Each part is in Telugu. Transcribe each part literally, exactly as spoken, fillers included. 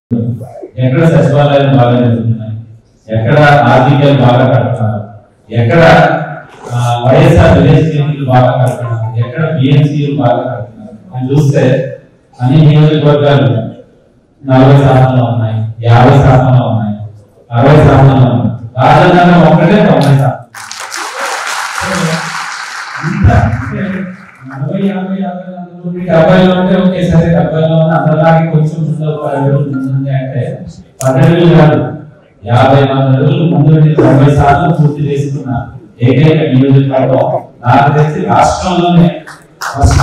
ఎక్కడ సచివాలయాలు బాగా జరుగుతున్నాయి, ఎక్కడ ఆర్థికాలు బాగా కడుతున్నారు, ఎక్కడ వైఎస్ఆర్ విలేజ్ క్లినిక్లు బాగా కడుతున్నారు, ఎక్కడ బిఎంసీలు బాగా కడుతున్నారు అని చూస్తే అన్ని నియోజకవర్గాలు నలభై శాతంలో ఉన్నాయి, యాభై శాతంలో ఉన్నాయి, అరవై శాతంలో ఉన్నాయి. రాజధాని ఒక్కటే తొంభై శాతం. నలభై యాభై యాభై డెబ్బైలో ఉంటే ఒకేసారి డెబ్బైలో ఉన్న అందరిలాగే కొంచెం ముందు పది అడుగులు ముందుంది అంటే పది అడుగులు కాదు, యాభై వంద అడుగులు ముందు తొంభై శాతం పూర్తి చేసుకున్న ఏకైక నియోజకవర్గం నాకు తెలిసి రాష్ట్రంలోనే ఫస్ట్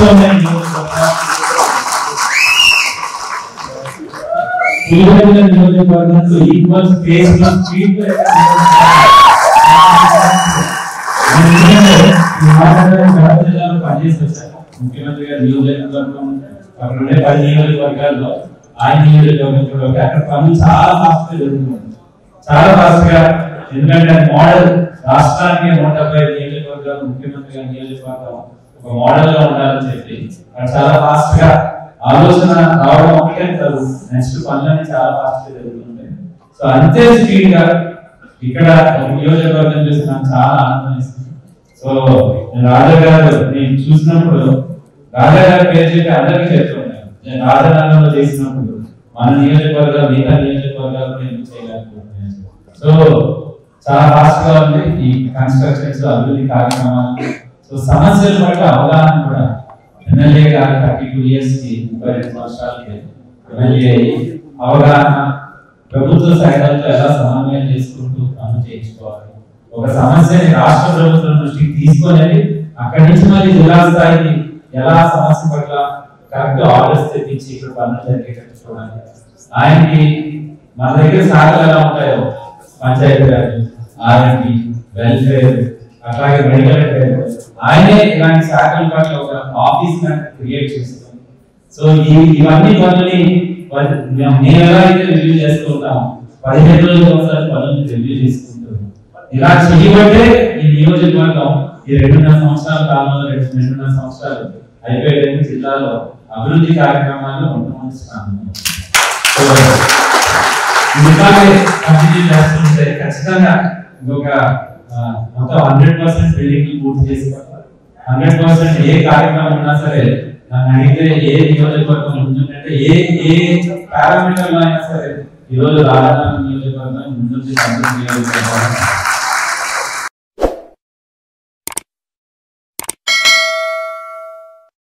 నియోజకవర్గంతో ఈక్వల్ స్పేస్ లో స్పీడ్ జిల్లాలో పనిచేసి వచ్చారు. ముఖ్యమంత్రి గారు నియోజకవర్గం అక్కడ ఉండే పది నియోజకవర్గాల్లో ఆయన నియోజకవర్గం కూడా అక్కడ పనులు చాలా ఫాస్ట్ గా జరుగుతుంది, చాలా ఫాస్ట్ గా. ఎందుకంటే మోడల్ రాష్ట్రానికి నూట డెబ్బై నియోజకవర్గాలు ముఖ్యమంత్రి గారి నియోజకవర్గం ఒక మోడల్ గా ఉండాలని చెప్పి అక్కడ చాలా ఫాస్ట్ గా ఆలోచన రావడం ఒకటే కాదు, నెక్స్ట్ పనులన్నీ చాలా ఫాస్ట్ గా జరుగుతుంటాయి. సో అంతే స్పీడ్ గా ఇక్కడ నియోజకవర్గం చూసి నాకు చాలా ఆనందం ఇస్తుంది. సో రాజా గారు నేను చూసినప్పుడు రాజా గారి పేరు చెప్పి అందరికీ చెప్తున్నాను, నేను రాజధానిలో చేసినప్పుడు మన నియోజకవర్గాలు మిగతా నియోజకవర్గాలు ఎందుకు చేయలేకపోతున్నాను. సో చాలా ఫాస్ట్ గా ఉంది ఈ కన్స్ట్రక్షన్స్ అభివృద్ధి కార్యక్రమాలు. సో సమస్యల పట్ల అవగాహన కూడా ఎమ్మెల్యే గారు థర్టీ టూ ఇయర్స్ కి ముప్పై రెండు సంవత్సరాలకి ఎమ్మెల్యే అవగాహన, ప్రభుత్వ సహాయాలతో ఎలా సమన్వయం చేసుకుంటూ పనులు చేయించుకోవాలి, ఒక సమస్యని రాష్ట్ర ప్రభుత్వం దృష్టికి తీసుకొని అక్కడి నుంచి మరి జిల్లా స్థాయికి ఎలా సమస్య పట్ల కరెక్ట్ ఆర్డర్స్ తెప్పించి ఇక్కడ పనులు జరిగేటట్టు చూడాలి. ఆయనకి మన దగ్గర శాఖలు ఎలా ఉంటాయో పంచాయతీ రాజ్, ఆర్ఎండి, వెల్ఫేర్, అట్లాగే మెడికల్ అఫైర్, ఆయనే ఇలాంటి శాఖల పట్ల ఒక ఆఫీస్ క్రియేట్ చేస్తాం. సో ఈ ఇవన్నీ పనులని మేము ఎలా అయితే రివ్యూ చేస్తూ ఉంటాం, పదిహేను రోజులు ఒకసారి పనులను రివ్యూ చేసుకుంటాం. ఇలా చేయబట్టే ఈ నియోజకవర్గం ఈ రెండున్నర సంవత్సరాల కాలంలో రెండు రెండున్నర సంవత్సరాలు అయిపోయే జిల్లాలో అభివృద్ధి కార్యక్రమాలు ఉంటున్నాం. ఇలాగే కంటిన్యూ చేస్తుంటే ఖచ్చితంగా ఇంకొక మొత్తం హండ్రెడ్ పర్సెంట్ బిల్డింగ్ పూర్తి చేసుకోవాలి. హండ్రెడ్ పర్సెంట్ ఏ కార్యక్రమం ఉన్నా సరే నన్ను అడిగితే ఏ నియోజకవర్గం ఉంటుందంటే ఏ ఏ పారామీటర్ లో అయినా సరే ఈరోజు రాజధాని నియోజకవర్గం ముందు నియోజకవర్గం